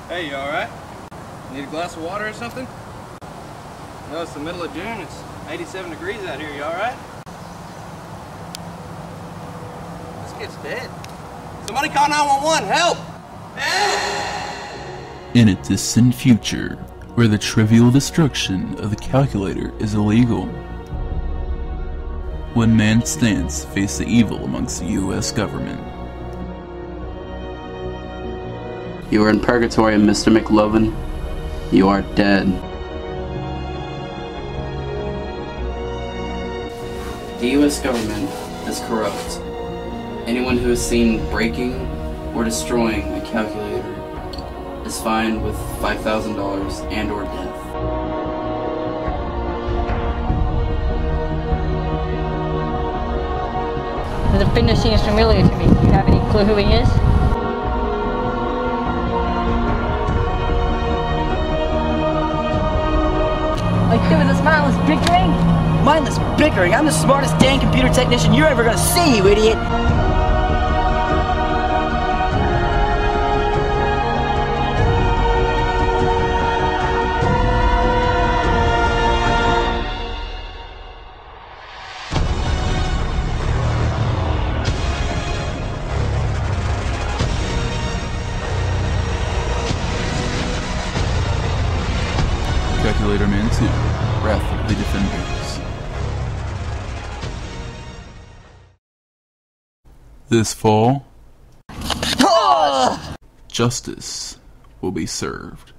Hey, you alright? Need a glass of water or something? No, it's the middle of June. It's 87 degrees out here. You alright? This kid's dead. Somebody call 911. Help! Help! In a distant future, where the trivial destruction of the calculator is illegal, one man stands to face the evil amongst the U.S. government. You are in purgatory, Mr. McLovin. You are dead. The U.S. government is corrupt. Anyone who is seen breaking or destroying a calculator is fined with $5,000 and or death. The figure seems familiar to me. Do you have any clue who he is? Are you doing this mindless bickering? Mindless bickering? I'm the smartest dang computer technician you're ever gonna see, you idiot! Calculator Man 2, Wrath of the Defenders. This fall, justice will be served.